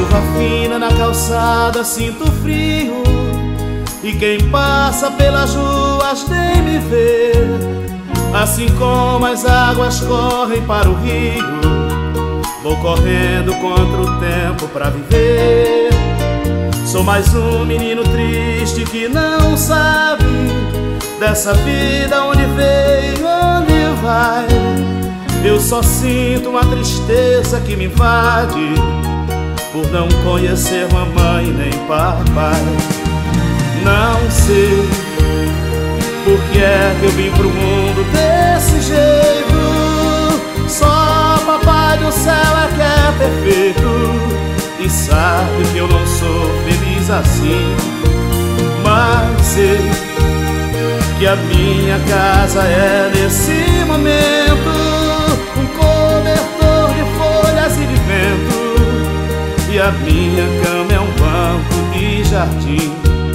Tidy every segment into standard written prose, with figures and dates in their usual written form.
chuva fina na calçada sinto frio, e quem passa pelas ruas nem me vê. Assim como as águas correm para o rio, vou correndo contra o tempo pra viver. Sou mais um menino triste que não sabe dessa vida, onde veio, onde vai. Eu só sinto uma tristeza que me invade, por não conhecer mamãe nem papai. Não sei por que é que eu vim pro mundo desse jeito. Só papai do céu é que é perfeito e sabe que eu não sou feliz assim. Mas sei que a minha casa é nesse momento um cobertor de folhas e de vento, e a minha cama é um banco de jardim.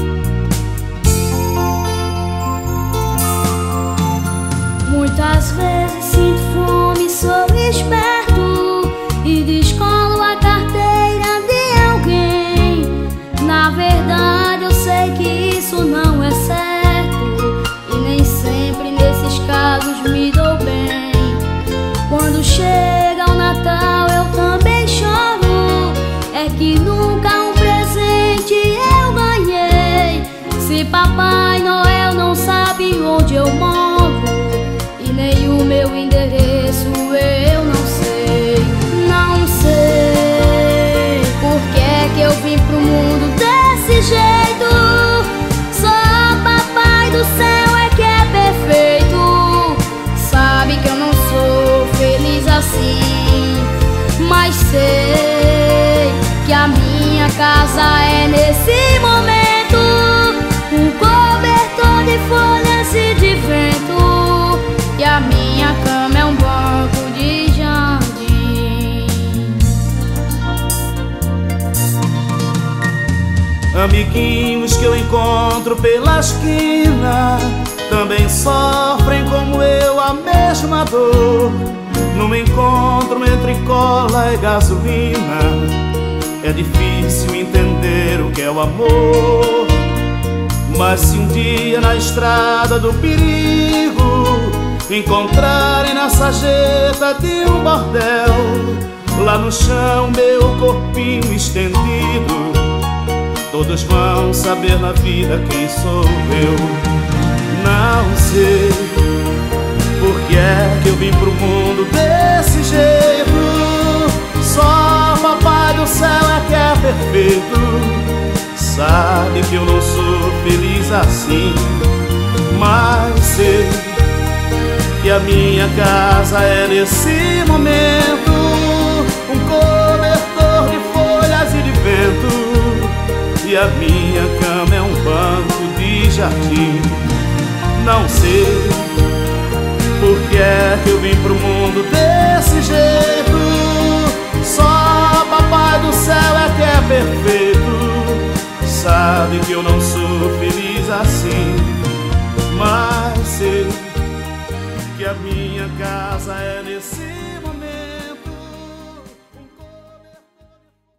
Muitas vezes sinto fome, sou esperto e descolo a carteira de alguém. Na verdade eu sei que isso não é certo, e nem sempre nesses casos me dou bem. Quando chega o Natal eu também choro, é que nunca um presente eu ganhei. Se Papai Noel não sabe onde eu moro, nem o meu endereço eu não sei. Não sei por que é que eu vim pro mundo desse jeito. Só Papai do céu é que é perfeito, sabe que eu não sou feliz assim. Mas sei que a minha casa é nesse momento um cobertor de folhas e de vento, e a minha cama é um banco de jardim. Amiguinhos que eu encontro pela esquina também sofrem como eu a mesma dor. Num encontro entre cola e gasolina é difícil entender o que é o amor. Mas se um dia na estrada do perigo encontrarem na sarjeta de um bordel, lá no chão meu corpinho estendido, todos vão saber na vida quem sou eu. Não sei por que é que eu vim pro mundo desse jeito. Só Papai do céu é que é perfeito, sabe que eu não sou feliz assim. Mas sei que a minha casa é nesse momento um cobertor de folhas e de vento, e a minha cama é um banco de jardim. Não sei por que é que eu vim pro mundo desse jeito. Só Papai do céu é que é perfeito, sabe que eu não sou feliz assim. Mas sei que a minha casa é nesse